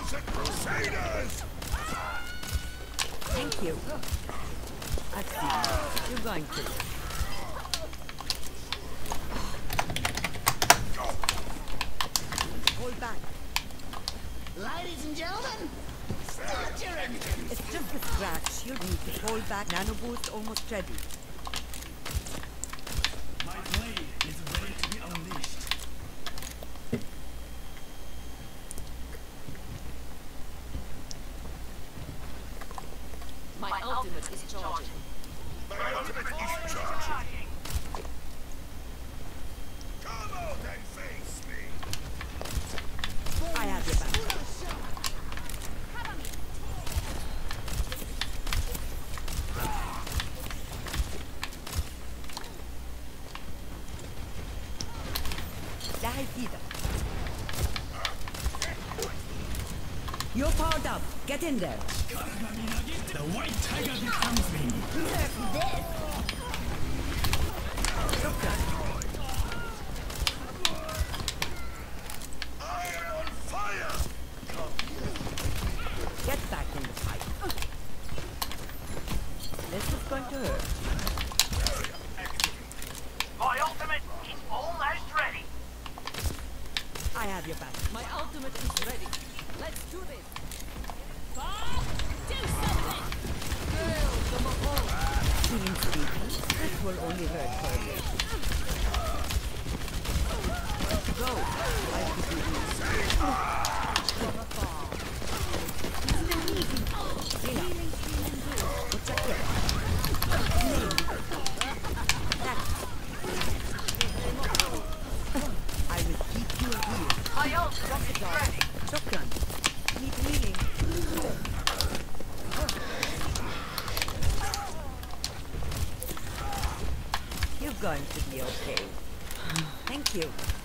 Thank you. I see. You're going to. Hold back. Ladies and gentlemen, start your engines. It's just a scratch. You'll need to hold back. Nano boost almost ready. My blade is ready to be unleashed. My ultimate is charging. My ultimate is charging. Come out and face me. I have your back. You're powered up. Get in there. The white tiger becomes me. This. I am on fire. Get back in the fight. This is going to hurt. My ultimate is almost ready. I have your back. My ultimate is ready. Let's do this. Do something! Girl, come on. Feeling sleepy? This will only hurt for a bit. Go. I could do this. From afar. Healing. What's that here? I will keep you healed. My ultimate is ready. Shotgun. Need healing. You're going to be okay. Thank you.